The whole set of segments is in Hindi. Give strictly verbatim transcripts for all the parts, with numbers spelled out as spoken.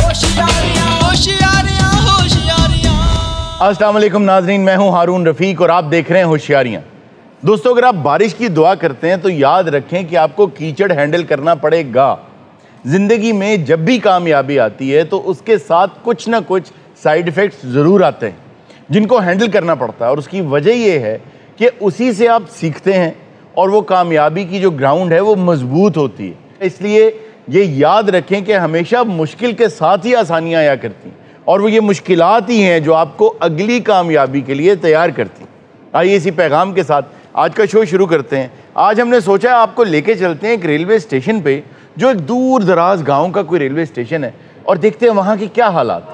अस्सलाम वालेकुम नाज़रीन, मैं हूं हारून रफ़ीक और आप देख रहे हैं होशियारियां। दोस्तों, अगर आप बारिश की दुआ करते हैं तो याद रखें कि आपको कीचड़ हैंडल करना पड़ेगा। ज़िंदगी में जब भी कामयाबी आती है तो उसके साथ कुछ ना कुछ साइड इफ़ेक्ट्स ज़रूर आते हैं जिनको हैंडल करना पड़ता है, और उसकी वजह ये है कि उसी से आप सीखते हैं और वो कामयाबी की जो ग्राउंड है वो मजबूत होती है। इसलिए ये याद रखें कि हमेशा मुश्किल के साथ ही आसानियाँ आया करती हैं, और वो ये मुश्किलात ही हैं जो आपको अगली कामयाबी के लिए तैयार करती हैं। आइए इसी पैगाम के साथ आज का शो शुरू करते हैं। आज हमने सोचा आपको लेके चलते हैं एक रेलवे स्टेशन पे, जो एक दूर दराज गाँव का कोई रेलवे स्टेशन है, और देखते हैं वहाँ की क्या हालात।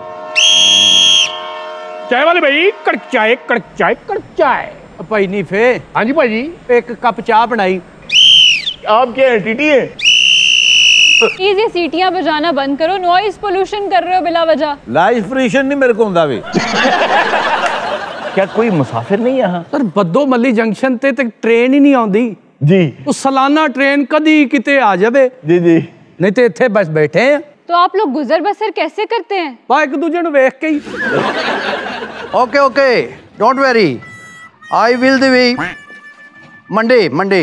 चाय वाले भाई, कड़क चाय, कड़क चाय, कड़क चाय। भाई नहीं फे। हाँ जी भाजी, एक कप चाय बनाई। आप क्या है, टीटी है? ये सीटियां बजाना बंद करो, नॉइज पोल्यूशन कर रहे हो बिला वजह। लाइफ पोल्यूशन नहीं मेरे को ਹੁੰਦਾ वे। क्या कोई मुसाफिर नहीं यहाँ? सर बद्दो मल्ली जंक्शन ते ते ट्रेन ही नहीं आउंदी जी। तो सालाना ट्रेन कदी किते आ जावे जी जी, नहीं तो इत्थे बस बैठे हैं। तो आप लोग गुजर बसर कैसे करते हैं? बा एक दूजे नु वेख के ही। Okay okay, don't worry, I will the way Monday Monday.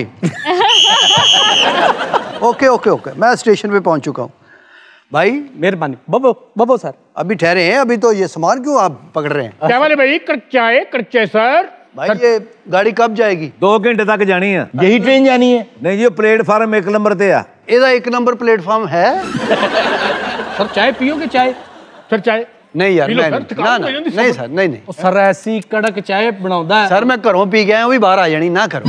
Okay okay okay, मैं स्टेशन पे पहुंच चुका हूँ। भाई मेहरबानी। बबो बबो सर, अभी ठहरे हैं, अभी तो ये सामान क्यों आप पकड़ रहे हैं? चाय वाले भाई, कड़क चाय, कड़क चाय सर। भाई ये गाड़ी कब जाएगी? दो घंटे तक जानी है। यही ट्रेन जानी है? नहीं जी, प्लेटफार्म एक नंबर ते आ। ਇਹਦਾ एक नंबर प्लेटफॉर्म है? सर चाय पियोगे? चाय सर चाय नहीं यार, पी लो मैं सर, नहीं, थकान ना हो ना जाती नहीं सब। सर, नहीं नहीं ओ सर ऐसी कड़क चाय बनाउंदा है। सर मैं घरों पी गया, वो भी बाहर आ जानी, ना करो।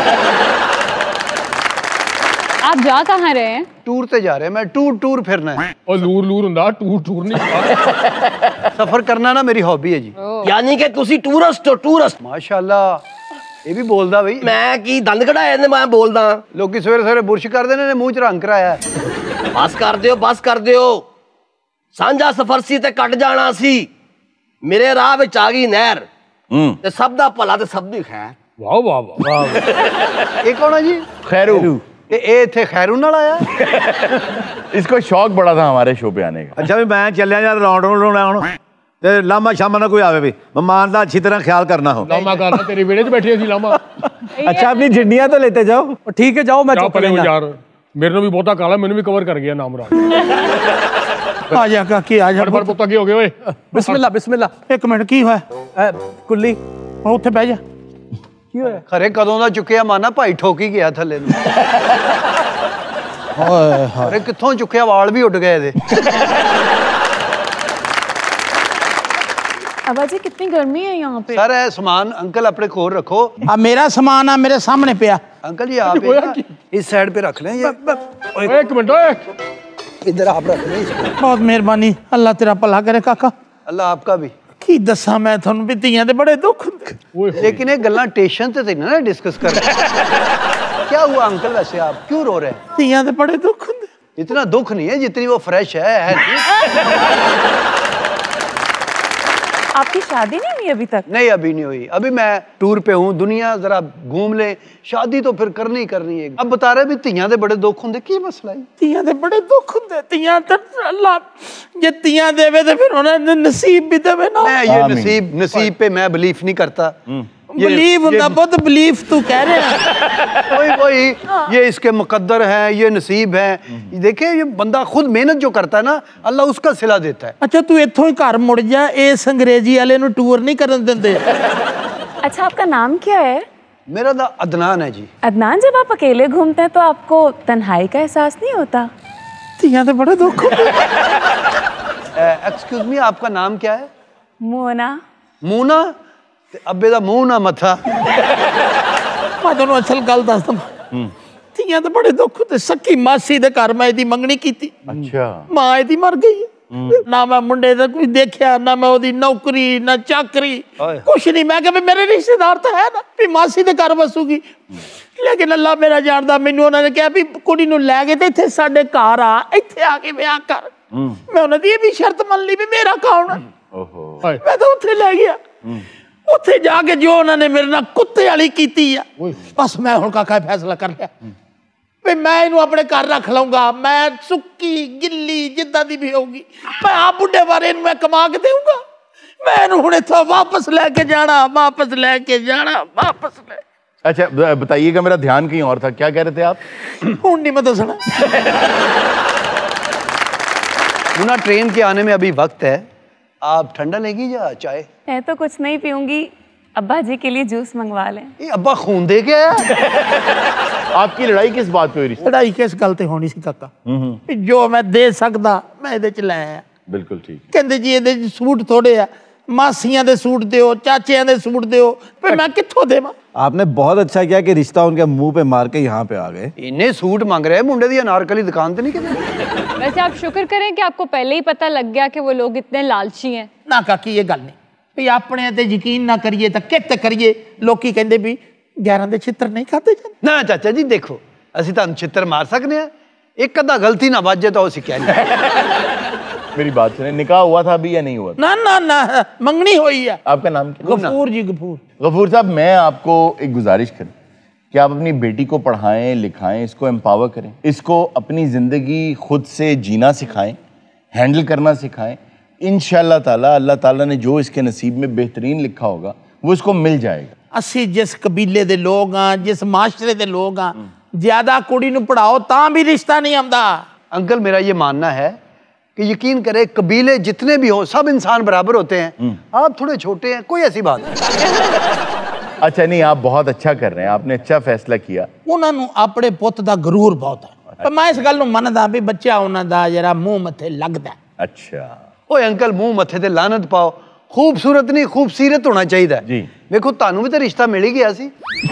आप जा कहाँ रहे हैं? टूर ते जा रहे हैं, मैं टूर टूर फिरना है। और लूर लूर हुंदा, टूर टूर नहीं। सफर करना ना मेरी हॉबी है जी। यानी कि तुसी टूरिस्ट हो? टूरिस्ट माशाल्लाह, ये भी बोलदा बई। मैं की दंद कढ़ाए ने मैं बोलदा। लोग सवेरे सवेरे बुरश कर देने ने मुंह च रंग कराया है। बस कर दियो, बस कर दियो। सांझा सफर सी ते कट जाना सी, मेरे राह विच आ गई नहर ते सब दा भला ते सब दी खैर। वाह वाह वाह। ये कौन है जी? खैरू। ये ए थे खैरू नाल आया? इसको शौक बड़ा था हमारे शो पे आने का। अच्छा भी मैं चलिया यार, राउंड राउंड होना हुन ते लामा शामा ना कोई आवे भी मेहमान दा अच्छी तरह ख्याल करना हो। लामा करना, तेरे बेड़े च बैठे सी लामा। अच्छा अपनी झंडियां तो लेते जाओ। ठीक है जाओ, मैं जाओ चुप परे हो लेना। यार, मेरे नो भी बहुता काला, मैंने भी कवर कर गया नाम राज। आ जा काकी आ जा। पर पुत्ता की हो गए ओए? बिस्मिल्लाह बिस्मिल्लाह। एक मिनट की होया? ए कुल्ली ਉੱਥੇ ਬਹਿ ਜਾ। ਕੀ ਹੋਇਆ? खरे कदों दा चुकिया माना भाई ठोक ही गया थल्ले नूं। अरे कित्थों चुकिया, वाल भी उड़ गए दे। अबा जी कितनी गर्मी है यहाँ पे। सर है सामान अंकल अपने कोल रखो। आ मेरा सामान आ मेरे सामने पिया। अंकल जी आप एक इस साइड पे रख लें, ये ओए एक मिनट, ओए इधर आप रख लें इसको। बहुत मेहरबानी, अल्लाह तेरा भला करे काका। अल्लाह आपका भी। की दसा मैं थानू भी धीयां दे बड़े दुख हुंदे। लेकिन ये गल्लां टेंशन ते ना डिस्कस कर। क्या हुआ अंकल, वैसे आप क्यों रो रहे हैं? धीयां दे बड़े दुख हुंदे। इतना दुख नहीं है जितनी वो फ्रेश है, है। आपकी शादी नहीं हुई अभी तक? नहीं अभी नहीं हुई, अभी मैं टूर पे हूँ, दुनिया जरा घूम ले, शादी तो फिर करनी ही करनी है। अब बता रहे भी तियां दे बड़े दुख होंगे, की मसला है? ਧੀਆਂ ਦੇ ਬੜੇ ਦੁੱਖ ਹੁੰਦੇ। ਧੀਆਂ ਤੇ ਅੱਲਾ ਜੇ ਧੀਆਂ ਦੇਵੇ ਤੇ ਫਿਰ ਉਹਨਾਂ ਦੇ ਨਸੀਬ ਵੀ ਦੇਵੇ ਨਾ। मैं ये नसीब नसीब पे मैं बिलीफ नहीं करता। ਬਲੀਵ ਹੁੰਦਾ ਪੁੱਤ, ਬਲੀਫ ਤੂੰ ਕਹਿ ਰਿਹਾ। वही वही ये इसके मुकद्दर है, ये नसीब है। देखिए ये बंदा खुद मेहनत जो करता है ना, अल्लाह उसका सिला देता है। ਅੱਛਾ ਤੂੰ ਇੱਥੋਂ ਹੀ ਘਰ ਮੁੜ ਜਾ, ਇਸ ਅੰਗਰੇਜ਼ੀ ਵਾਲੇ ਨੂੰ ਟੂਰ ਨਹੀਂ ਕਰਨ ਦਿੰਦੇ। अच्छा आपका नाम क्या है? मेरा नाम अदनान है जी। अदनान, जब आप अकेले घूमते हैं तो आपको तन्हाई का एहसास नहीं होता? ਧੀਆਂ ਦੇ ਬੜੇ ਦੁੱਖ ਹੁੰਦੇ। एक्सक्यूज मी, आपका नाम क्या है? मोना। मूना? अब्बे दा मुंह ना मथा। ਮੈਂ ਤੁਹਾਨੂੰ ਅਸਲ ਗੱਲ ਦੱਸ ਦਵਾਂ, ਧੀਆਂ ਦੇ ਬੜੇ ਦੁੱਖ ਹੁੰਦੇ। ਸੱਕੀ ਮਾਸੀ ਦੇ ਘਰ ਮੈਂ ਇਹਦੀ ਮੰਗਣੀ ਕੀਤੀ। अच्छा। ਮਾਂ ਇਹਦੀ ਮਰ ਗਈ। ਨਾ ਮੈਂ ਮੁੰਡੇ ਦਾ ਕੋਈ ਦੇਖਿਆ, ਨਾ ਮੈਂ ਉਹਦੀ ਨੌਕਰੀ, ਨਾ ਚਾਕਰੀ, ਕੁਛ ਨਹੀਂ। ਮੈਂ ਕਿਹਾ ਵੀ ਮੇਰੇ ਰਿਸ਼ਤੇਦਾਰ ਤਾਂ ਹੈ ਨਾ, ਵੀ ਮਾਸੀ ਦੇ ਘਰ ਵਸੂਗੀ। ਲੇਕਿਨ ਅੱਲਾ ਮੇਰਾ ਜਾਣਦਾ, ਮੈਨੂੰ ਉਹਨਾਂ ਨੇ ਕਿਹਾ ਵੀ ਕੁੜੀ ਨੂੰ ਲੈ ਕੇ ਤੇ ਇੱਥੇ ਸਾਡੇ ਘਰ ਆ, ਇੱਥੇ ਆ ਕੇ ਵਿਆਹ ਕਰ। ਮੈਂ ਉਹਨਾਂ ਦੀ ਇਹ ਵੀ ਸ਼ਰਤ ਮੰਨ ਲਈ ਵੀ ਮੇਰਾ ਕੌਣ ਹੈ। ਮੈਂ ਤਾਂ ਉੱਥੇ ਲੈ ਗਿਆ। ਉੱਥੇ ਜਾ ਕੇ ਜੋ ਉਹਨਾਂ ਨੇ ਮੇਰੇ ਨਾਲ ਕੁੱਤੇ ਵਾਲੀ ਕੀਤੀ ਆ, ਬਸ ਮੈਂ ਹੁਣ ਕਾਕਾ ਫੈਸਲਾ ਕਰ ਲਿਆ। ਵੀ ਮੈਂ ਇਹਨੂੰ ਆਪਣੇ ਘਰ ਰੱਖ ਲਵਾਂਗਾ, ਮੈਂ ਸੁੱਕੀ ਗਿੱਲੀ ਜਿੱਦਾਂ ਦੀ ਵੀ ਹੋਊਗੀ ਮੈਂ ਆ ਬੁੱਢੇ ਬਾਰੇ ਇਹਨੂੰ ਮੈਂ ਕਮਾ ਕੇ ਦੇਊਂਗਾ। ਮੈਂ ਇਹਨੂੰ ਹੁਣ ਇੱਥੋਂ ਵਾਪਸ ਲੈ ਕੇ ਜਾਣਾ, ਵਾਪस ਲੈ के जाना, वापस ले। अच्छा बताइएगा, मेरा ध्यान कहीं और था, क्या कह रहे थे आप? हूं नहीं मैं दसना। मुन्ना ट्रेन के आने में अभी वक्त है, आप ठंडा लेगी या चाय? मैं तो कुछ नहीं पीऊंगी, अब्बा जी के लिए जूस मंगवा लें। ये अब्बा खून दे के आया? आपकी लड़ाई किस बात पे हुई? लड़ाई किस गल ते होनी सी काका, जो मैं दे सकदा मैं इहदे च लै आया। बिल्कुल ठीक। कहंदे जी इहदे च सूट थोड़े आ, मासियां दे सूट दिओ, चाचियां दे सूट दिओ, फिर मैं कित्थों देवां? आपने बहुत अच्छा किया कि रिश्ता उनके मुंह पे मार के यहाँ पे आ गए। इन्हें सूट मांग रहे हैं मुंडे दी अनारकली दुकान ते नहीं किते। वैसे आप शुक्र करें कि आपको पहले ही पता लग गया कि वो लोग इतने लालची हैं। ना काकी ये गल नहीं भी अपने ते यकीन ना करिए तो कित करिए। लोकी कहंदे भी ग्यारह दे छित्र नहीं खाते जांदे। ना चाचा जी देखो, ਅਸੀਂ ਤੁਹਾਨੂੰ छित्र मार सकने हैं, एक अद्धा गलती ना बच जाए तो ਅਸੀਂ कह नहीं। मेरी बात सुने, निकाह हुआ था अभी या नहीं हुआ? ना ना ना मंगनी हुई है। आपका नाम क्या? गफूर जी गफूर। गफूर साहब, मैं आपको एक गुजारिश करूं कि आप अपनी बेटी को पढ़ाएं लिखाएं, इसको एम्पावर करें, इसको अपनी ज़िंदगी खुद से जीना सिखाएं, हैंडल करना सिखाएं। इंशाअल्लाह ताला अल्लाह ताला ने जो इसके नसीब में बेहतरीन लिखा होगा वो इसको मिल जाएगा। असी जिस कबीले दे लोग हाँ, जिस माशरे दे लोग हाँ, ज्यादा कुड़ी नूं पढ़ाओ तां भी रिश्ता नहीं आंदा। अंकल मेरा ये मानना है कि यकीन करे कबीले जितने भी हो सब इंसान बराबर होते हैं, आप थोड़े छोटे हैं, कोई ऐसी बात नहीं। अच्छा नहीं, आप बहुत अच्छा कर रहे हैं, आपने अच्छा फैसला किया। उन्हां नूं अपने पुੱਤ दा गरूर बहुत है, पर मैं इस गल नूं मनदा भी बच्चा उन्हां दा जरा मुंह मथे लगदा। अच्छा ओए अंकल मुंह मथे ते लानत पाओ, खूबसूरत नहीं खूबसीरत होना चाहिए जी। देखो तानू भी तो रिश्ता मिल ही गया सी।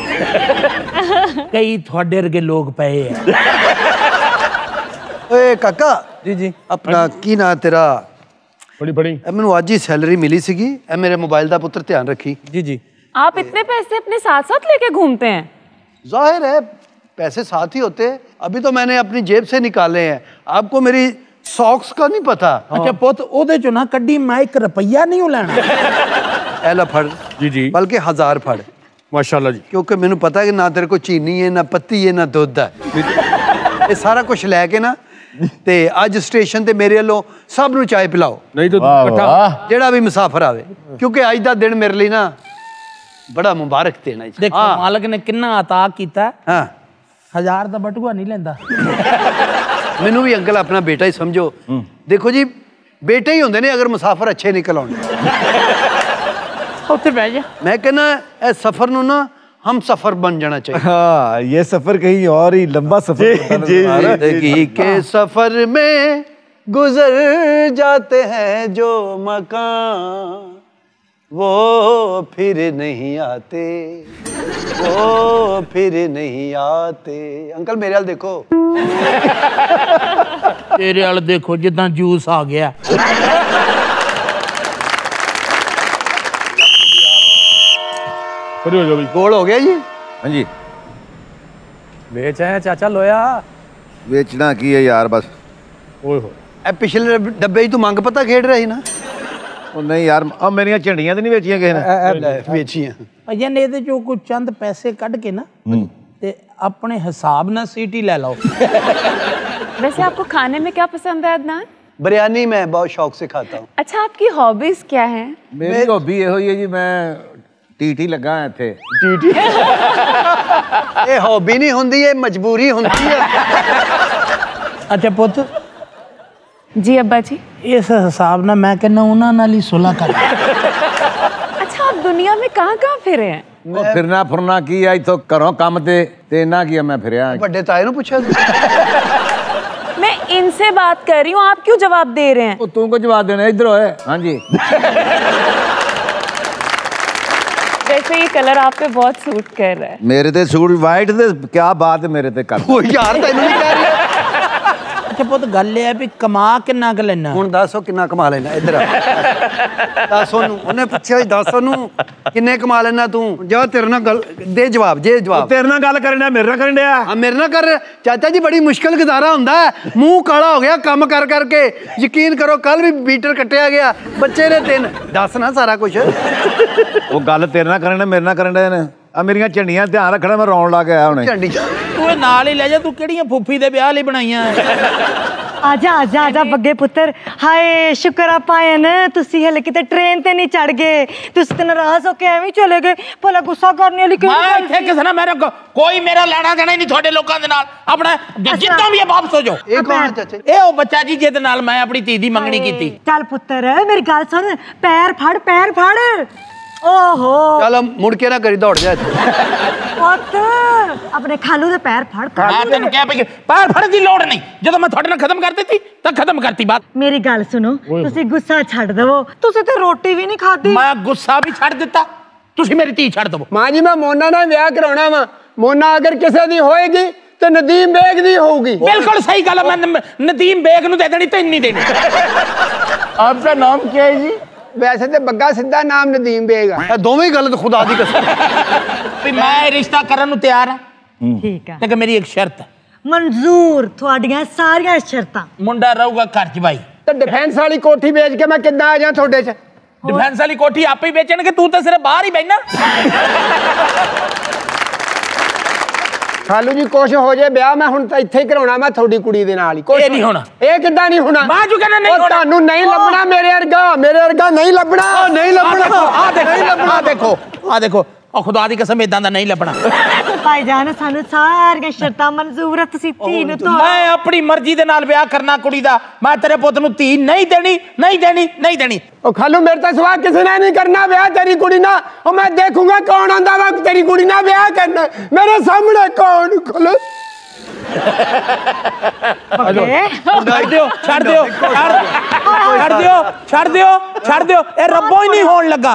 कई थोड़े वर्गे लोग पए हैं। ओए काका जी जी अपना की ना तेरा बड़ी बड़ी मैनू आज ही सैलरी मिली सीगी, ए मेरे मोबाइल दा पुत्र ध्यान रखी। जी जी। आप इतने पैसे अपने साथ साथ लेके घूमते हैं? जाहिर है पैसे साथ ही होते हैं, अभी तो मैंने अपनी जेब से निकाले हैं, आपको मेरी सॉक्स का नहीं पता। अच्छा पुੱਤ ਉਹਦੇ ਚੋਂ ਨਾ ਕੱਢੀ मैं एक रुपया नहीं ਲੈਣਾ। एला फड़ जी जी बल्कि हजार फड़ माशाल्लाह जी, क्योंकि मैनू पता है कि ना तेरे को चीनी है ना पत्ती है ना दुध है, ये सारा कुछ लैके ना ते अज स्टेशन ते मेरे वालों सब नू चाय पिलाओ, नहीं तो वाह, इकट्ठा वाह। जेड़ा भी मुसाफिर आवे, क्योंकि अज दा दिन मेरे लिए ना बड़ा मुबारक दिन है। देखो हाँ मालक ने किन्ना अता कीता, हाँ हजार दा बटुआ नहीं लेंदा। मैनू भी अंकल अपना बेटा ही समझो। देखो जी बेटे ही होंगे ने अगर मुसाफिर अच्छे निकल आने। उत्थे बैठ जा। मैं कहना ए सफर नू ना हम सफर बन जाना चाहिए। हाँ, ये सफर कहीं और ही लंबा सफर होता नजर आ रहा है। जिंदगी के सफर में गुजर जाते हैं जो मकान, वो फिर नहीं आते, वो फिर नहीं आते। अंकल मेरे हाल देखो। तेरे वाल देखो जिदा जूस आ गया। खड़ी हो जाओ भाई। गोल हो गया जी। हाँ जी। बेच आए चाचा लोया। बेचना की है यार बस। ओए हो ए पिछले डब्बे तू मंग पता खेड रहा ही ना। ਉਹ ਨਹੀਂ ਯਾਰ ਆ ਮੇਰੀਆਂ ਝੰਡੀਆਂ ਤੇ ਨਹੀਂ ਵੇਚੀਆਂ ਕਿਸੇ ਨੇ। ਵੇਚੀਆਂ ਅਜੇ ਨੇ ਇਹਦੇ ਚੋਂ ਕੋਈ ਚੰਦ ਪੈਸੇ ਕੱਢ ਕੇ ਨਾ ਤੇ अपने हिसाब ना सीटी ले लो। वैसे आपको खाने में क्या पसंद है अदनान? बिरयानी मैं बहुत शौक से खाता हूँ। अच्छा आपकी हॉबीज क्या है? ਮੇਰੀ ਹੌਬੀ ਇਹੋ ਹੀ ਹੈ ਜੀ, ਮੈਂ ਟੀਟੀ ਲੱਗਾ ਹਾਂ ਇੱਥੇ। टीटी ये हॉबी नहीं होंदी, ये मजबूरी होंदी है। अच्छा पुत जी अब्बा जी। इस हिसाब ना मैं कहना उन्हां नाल ही सुलह कर। अच्छा आप दुनिया में कहाँ कहाँ फिरे हैं? ਉਹ ਫਿਰਨਾ ਫੁਰਨਾ ਕੀ ਆ, ਇੱਥੋਂ ਘਰੋਂ ਕੰਮ ਤੇ ਤੇ ਇੰਨਾ ਕੀ ਆ, ਮੈਂ ਫਿਰਿਆ। बड़े ताए नु पूछा मैं इनसे बात कर रही हूँ, आप क्यों जवाब दे रहे हैं? ਉਹ ਤੂੰ ਕੋ ਜਵਾਬ ਦੇਣਾ, ਇੱਧਰ ਹੋਏ। ਹਾਂਜੀ। वैसे ये कलर आप पे बहुत सूट कर रहा है। ਮੇਰੇ ਤੇ ਸੂਟ ਵਾਈਟ ਤੇ ਕੀ ਬਾਤ ਹੈ ਮੇਰੇ ਤੇ ਕਰ। ओ यार तेनू नहीं कह रही। अच्छा पुत गल है भी कमा किन्ना क लेना ਹੁਣ ਦੱਸੋ ਕਿੰਨਾ ਕਮਾ ਲੈਣਾ ਇੱਧਰ ਆ। ਦੱਸੋ ਨੂੰ ਉਹਨੇ ਪੁੱਛਿਆ ਸੀ ਦੱਸੋ ਨੂੰ ਕਿੰਨੇ ਕਮਾ ਲੈਣਾ ਤੂੰ, ਜਾ ਤੇਰੇ ਨਾਲ ਗੱਲ ਦੇ ਜਵਾਬ ਜੇ ਜਵਾਬ। ਤੇਰੇ ਨਾਲ ਗੱਲ ਕਰਨ ਡਿਆ, ਮੇਰੇ ਨਾਲ ਕਰਨ ਡਿਆ। ਆ ਮੇਰੇ ਨਾਲ ਕਰ ਚਾਚਾ ਜੀ, ਬੜੀ ਮੁਸ਼ਕਲ ਗੁਜ਼ਾਰਾ ਹੁੰਦਾ ਹੈ, ਮੂੰਹ ਕਾਲਾ ਹੋ ਗਿਆ ਕੰਮ ਕਰ ਕਰਕੇ। ਯਕੀਨ ਕਰੋ ਕੱਲ ਵੀ ਬੀਟਰ ਕੱਟਿਆ ਗਿਆ, ਬੱਚੇ ਨੇ ਤਿੰਨ। ਦੱਸ ਨਾ ਸਾਰਾ ਕੁਝ। ਉਹ ਗੱਲ ਤੇਰੇ ਨਾਲ ਕਰਨ ਡਿਆ, ਮੇਰੇ ਨਾਲ ਕਰਨ ਡਿਆ ਨੇ। ਆ ਮੇਰੀਆਂ ਝੰਡੀਆਂ ਧਿਆਨ ਰੱਖਣਾ, ਮੈਂ ਰੌਣ ਲਾ ਕੇ ਆਇਆ ਹੁਣੇ। ਝੰਡੀ ਤੂੰ ਇਹ ਨਾਲ ਹੀ ਲੈ ਜਾ, ਤੂੰ ਕਿਹੜੀਆਂ ਫੁੱਫੀ ਦੇ ਵਿਆਹ ਲਈ ਬਣਾਈਆਂ आजा आजा आजा बग्गे पुत्र। हाय शुक्र आप आए न, तुसी हले किते ट्रेन ते नहीं चढ़ गए, तुसी ते नाराज होके एवें चले गए। भला गुस्सा करने वाली क्यों? मैं इत्थे किसे ना मेरे कोई मेरा लेना देना ही नहीं थोड़े लोगों दे नाल। अपना जितना भी है वापस हो जाओ। ਇਹ ਕੌਣ ਚਾਚੇ? ए ओ बच्चा जी जिहदे नाल मैं अपनी धी दी मंगनी कीती। चल पुत्र मेरी गल सुन, पैर फड़ पैर फड़। ओहो ਚੱਲ ਮੁੜ ਕੇ ਨਾ ਕਰੀ, ਦੌੜ ਜਾ ਇੱਥੇ। पुत्र अपने खालू दे पैर फड़। मैं तेन कह पई पैर फड़ दी लोड़ नहीं, जदों मैं थोड़े नाल खत्म कर देती तां खत्म करती बात। मेरी गल सुनो, तुसी गुस्सा छड़ दवो, तुसी ते रोटी भी नहीं खादी। मैं गुस्सा भी छड़ दिता, तुसी मेरी धी छड़ दवो। मां जी मैं मोना नाल विआह कराउणा वा, मोना अगर किसे दी होएगी तो नदीम बेग दी होगी। बिल्कुल सही गल है, मैं नदीम बेग नूं दे देनी ते नहीं देनी। आपका नाम क्या है जी? वैसे तो बग्गा सिद्धा नाम नदीम बेग है। ਦੋਵੇਂ ਗਲਤ खुदा दी कसम। भी मैं रिश्ता करन नूं तैयार हां, ठीक है, लेकिन मेरी एक शर्त है। मंजूर थोड़ियां सारियां शर्तां। मुंडा रहूगा घर च भाई। तो डिफेंस वाली कोठी बेच के मैं किद्दां आ जा थोड़े च? डिफेंस वाली कोठी आप ही बेचणगे, तू तो सिर्फ बाहर ही बैठना। खालू जी कुछ हो जाए ब्याह मैं हुण तां इत्थे ही कराउणा, मैं थोड़ी कुड़ी दे नाल ही। ये नहीं होना। ये किद्दां नहीं होना? मैं जो कहना नहीं होना। तानू नहीं लभना मेरे वर्गा, मेरे वर्गा नहीं लभना। नहीं लभना। आ देखो आ देखो आ देखो ओ खुदा दी कसम इदां दा नहीं लभना। भाईजान सानू सारियां शर्तां मंजूर है, तुसी धी नूं तो मैं अपनी मर्जी दे नाल ब्याह करना कुड़ी दा। मैं तेरे पुੱਤ ਨੂੰ धी नहीं देनी नहीं देनी नहीं देनी। ओ खालू मेरे तो सवा किसी ने नहीं करना ब्याह तेरी कुड़ी ना। ओ मैं देखूंगा कौन आंदा वा तेरी कुड़ी ना ब्याह करना, मेरे सामने कौन खोलो। छड़ दियो छड़ दियो छड़ दियो छड़ दियो छड़ दियो, ए रब्बो ही नहीं होण लगा।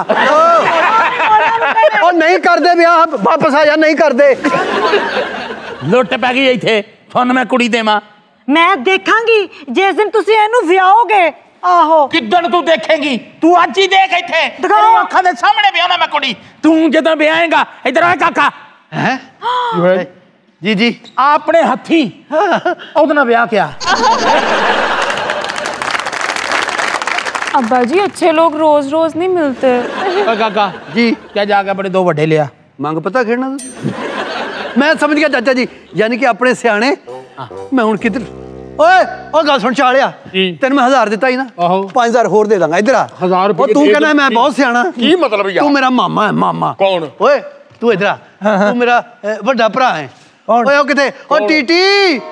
ਉਹ ਨਹੀਂ ਕਰਦੇ ਵਿਆਹ, ਵਾਪਸ ਆ ਜਾ, ਨਹੀਂ ਕਰਦੇ। ਲੁੱਟ ਪੈ ਗਈ ਇੱਥੇ, ਤੁਹਾਨੂੰ ਮੈਂ ਕੁੜੀ ਦੇਵਾਂ। मैं देखांगी जिस दिन तुसी इहनू विआओगे। आहो किदन तू देखेगी? तू आज ही देख इत्थे, दिखाओ। तेरी अखां दे सामने विआहना मैं कुड़ी। तू जदों विआहेगा इधर आ काका। हैं जी जी अपने हथी ਉਹਦੇ ਨਾਲ ਵਿਆਹ किया। अब्बा जी अच्छे लोग रोज रोज नहीं मिलते। काका जी क्या जाके बड़े दो ਵੱਡੇ लिया? ਮੰਗ ਪਤਾ ਖੇਡਣਾ ਤੁਸੀਂ? ਮੈਂ ਸਮਝ ਗਿਆ ਚਾਚਾ ਜੀ, ਯਾਨੀ ਕਿ ਆਪਣੇ ਸਿਆਣੇ। ਮੈਂ ਹੁਣ ਕਿੱਧਰ? ਓਏ ਉਹ ਗੱਲ ਸੁਣ ਚਾਲਿਆ, ਤੈਨੂੰ ਮੈਂ ਹਜ਼ਾਰ ਦਿੱਤਾ ਹੀ ਨਾ, ਪੰਜ ਹਜ਼ਾਰ ਹੋਰ ਦੇ ਦਾਂਗਾ। ਇੱਧਰ ਆ। ਹਜ਼ਾਰ ਉਹ ਰੁਪਏ ਤੂੰ ਕਹਿੰਦਾ ਮੈਂ ਬਹੁਤ ਸਿਆਣਾ। ਕੀ ਮਤਲਬ ਯਾਰ? ਤੂੰ ਮੇਰਾ ਮਾਮਾ ਹੈ, ਮਾਮਾ। ਕੌਣ? ਓਏ ਤੂੰ ਇੱਧਰ ਆ, ਤੂੰ ਮੇਰਾ ਅ, ਵੱਡਾ ਭਰਾ ਹੈ। ਓਏ ਉਹ ਕਿਤੇ, ਉਹ ਟੀਟੀ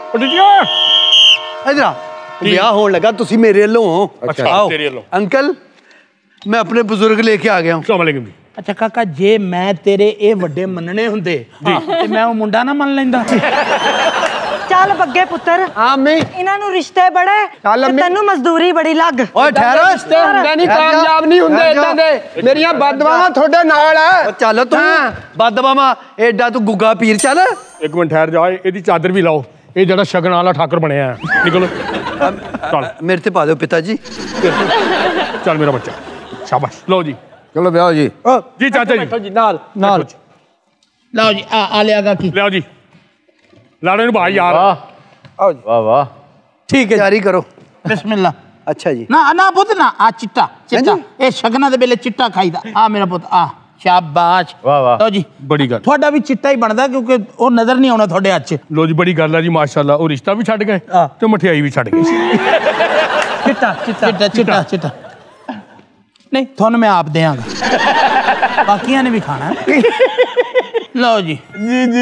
ਇੱਧਰ ਆ। ਵਿਆਹ ਹੋਣ ਲੱਗਾ, ਤੁਸੀਂ ਮੇਰੇ ਵੱਲੋਂ। ਅੱਛਾ ਤੇਰੇ ਵੱਲੋਂ। ਅੰਕਲ मैं अपने बुजुर्ग लेके आ गया हूँ। अच्छा काका जे मैं तेरे ए वड्डे मनने हुंदे ते मैं ओ मुंडा ना मन लैंदा। चल बग्गे पुत्र, इन्हां नूं रिश्ते बड़े ते तैनूं मजदूरी बड़ी लग। ओए ठहरो, रिश्ते हुंदे नहीं, कामयाब नहीं हुंदे इदां दे। मेरियां बददुआवां थोड़े नाल है। चल तू बददुआवां एडा तू गुग्गा पीर। चल एक मिनट ठहर जा, एदी चादर भी लाओ। ये जड़ा शगन वाला ठाकर बनया है, निकलो। चल मेरे ते पा दो पिताजी। चल मेरा बच्चा, शाबाश। लो जी चलो ब्याह जी। जी चाचा जी जी नाल नाल लाओ जी आ आ लियागा की लाओ जी, लाड़े नु भाई यार। आओ जी। वाह वाह, ठीक है, जारी करो। बिस्मिल्लाह। अच्छा जी। ना ना पुत ना आ चिट्टा चिट्टा ए शगना दे वेले चिट्टा खाईदा। आ मेरा पुत आ शाबाश। वाह वाह, लो जी बड़ी गल। थोड़ा भी चिट्टा ही बनदा क्योंकि ओ नजर नहीं आउणा थोड़े हाथ च। लो जी बड़ी गल है जी, माशाल्लाह। वो रिश्ता भी छड़ गए ते मठियाई भी छड़ गई। चिट्टा चिट्टा चिट्टा चिट्टा चिट्टा नहीं थोन मैं आप देंगा, बाकियां ने भी खाना है। लो जी जी जी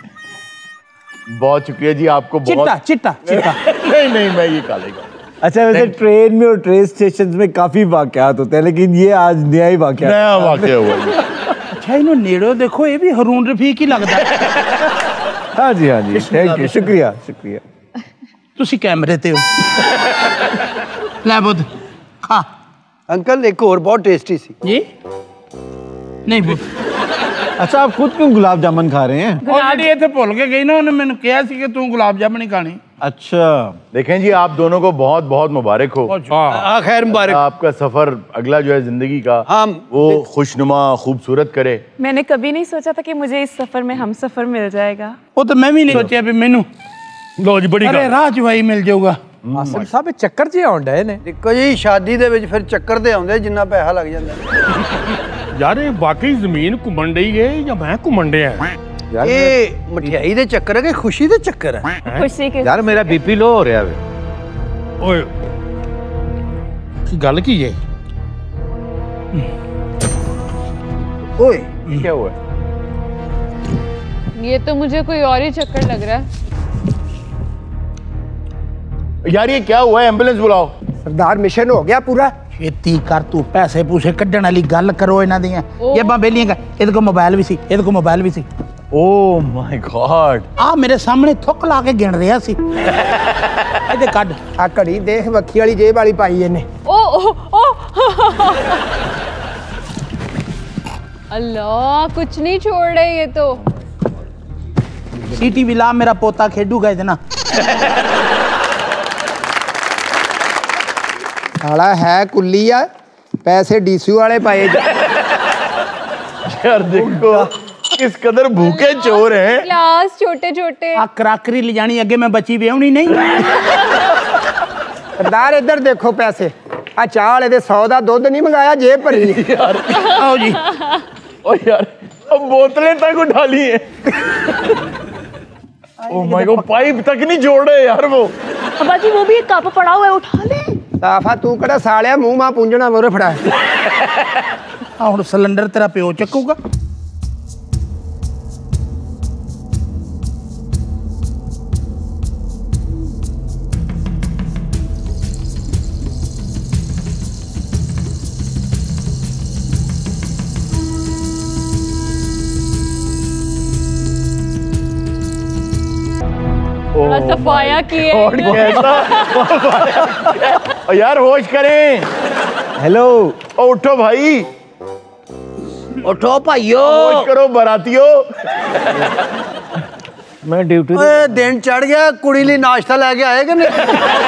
बहुत शुक्रिया जी आपको। चिट्टा चिट्टा चिट्टा नहीं नहीं मैं ये खा लेगा। अच्छा वैसे ट्रेन में और ट्रेन स्टेशन में काफी वाकयात होते हैं, लेकिन ये आज नया ही वाकया नया वाकया हुआ। अच्छा इन्हों नेड़ो देखो, ये भी रून रफीक ही लगता है। हाँ जी हाँ जी, थैंक यू, शुक्रिया शुक्रिया। तुसी कैमरे ते हो। ले बुध खा। अंकल एक और बहुत टेस्टी सी जी। नहीं बुध। अच्छा आप खुद क्यों गुलाब जामुन खा रहे हैं? ऑलरेडी ये तो भूल के गई ना, उन्होंने मैंने कहा सी कि तू गुलाब जामुन ही खानी। अच्छा देखें जी, आप दोनों को बहुत बहुत मुबारक हो। हाँ खैर मुबारक। आपका सफर अगला जो है जिंदगी का, हाँ वो खुशनुमा खूबसूरत करे। मैंने कभी नहीं सोचा था कि मुझे इस सफर में हम सफर मिल जाएगा। वो तो मैं भी नहीं सोचा भी मैनू। लो जी बड़ी गल। अरे राज भाई मिल जाऊगा। ਆਸਮ ਸਾਹਿਬ ਚੱਕਰ ਜੀ ਆਉਂਦਾ ਇਹਨੇ। ਦੇਖੋ ਜੀ ਸ਼ਾਦੀ ਦੇ ਵਿੱਚ ਫਿਰ ਚੱਕਰ ਤੇ ਆਉਂਦੇ ਜਿੰਨਾ ਪੈਸਾ ਲੱਗ ਜਾਂਦਾ। यार ये वाकई जमीन घूमन डई है या मैं घूमन डया? ये मठियाई दे चक्कर है कि खुशी दे चक्कर है? खुशी के यार मेरा बीपी लो हो रहा है। ओए की गल की है? ओए क्या हुआ? ये तो मुझे कोई और ही चक्कर लग रहा है। यार ये क्या हुआ है? एम्बुलेंस बुलाओ। सरदार मिशन हो गया पूरा। ਛੇਤੀ ਕਰ ਤੂੰ ਪੈਸੇ ਪੂਸੇ ਕੱਢਣ ਵਾਲੀ ਗੱਲ ਕਰੋ ਇਹਨਾਂ ਦੀਆਂ ਇਹ ਬਾ ਬੇਲੀਆਂ ਕਰ ਇਹਦੇ ਕੋਲ ਮੋਬਾਈਲ ਵੀ ਸੀ ਇਹਦੇ ਕੋਲ ਮੋਬਾਈਲ ਵੀ ਸੀ Oh my God! ਆ ਮੇਰੇ ਸਾਹਮਣੇ ਥੁੱਕ ਲਾ ਕੇ ਗਿਣ ਰਿਹਾ ਸੀ ਇਹਦੇ ਕੱਢ ਆ ਘੜੀ ਦੇਖ ਵੱਖੀ ਵਾਲੀ ਜੇਬ ਵਾਲੀ ਪਾਈ ਇਹਨੇ ओ ओ ओ अल्लाह कुछ नहीं छोड़ रहे ये तो। सीटी भी ला मेरा पोता खेडूगा इतना। साला है कुल्ली आ पैसे डीसी वाले पाए यार देखो किस कदर भूखे चोर हैं। ग्लास छोटे छोटे। आ कराकरी ले जानी अगे मैं बची बेहनी नहीं। सरदार इधर देखो पैसे आ चाल ए सौ का दुध नहीं मंगाया जेब भरी यार आओ जी ओ यार अब बोतलें तक उठा ली है। ओ माय गॉड पाइप तक नहीं जोड़ रहे यार वो। अब्बा जी वो भी एक कप पड़ा हुआ है उठा ले। साफा तू कड़ा सालिया मुंह मां पूंजना मोरे फड़ा आ हुण सिलेंडर तेरा प्यो चकूगा। थोड़ा सफाया किए। और कैसा यार होश करें। हेलो ओ उठो भाई उठो भाइयों होश करो बारातियों। मैं ड्यूटी ओए दिन चढ़ गया कुड़ी लिए नाश्ता लेके आए कि नहीं?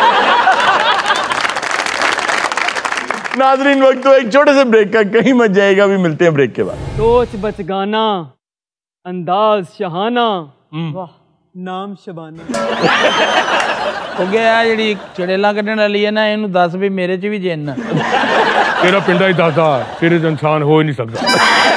नाजरीन वक्त तो एक छोटे से ब्रेक का, कहीं मत जाएगा। भी मिलते हैं ब्रेक के बाद। सोच बचगाना अंदाज शहाना वाह नाम शबाना। हो गया ਜਿਹੜੀ ਚੜੇਲਾਂ ਕੱਢਣ ਵਾਲੀ ਹੈ ਨਾ ਇਹਨੂੰ ਦੱਸ ਵੀ ਮੇਰੇ 'ਚ ਵੀ ਜਿੰਨ तेरा पिंडा ही दादा तेरे तो इंसान हो ही नहीं सकता।